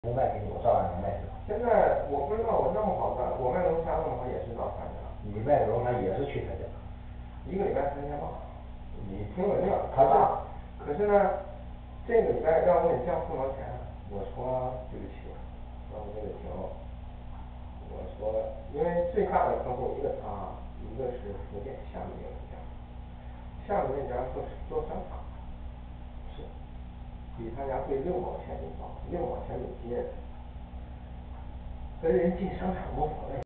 能卖给你，我照样能卖给你。 现在我不知道我那么好赚，我卖龙虾那么好也是到3天了。 你卖龙虾也是去他家， 1个礼拜3天吧。 你挺稳的， 他大。 可是呢，这个礼拜让我给降4毛钱，我说对不起，那我就得停了。我说，因为最大的客户一个他，一个是福建厦门有一家，厦门那家做商场，是，比他家贵6毛钱一包，6毛钱1斤。跟人进商场无所谓。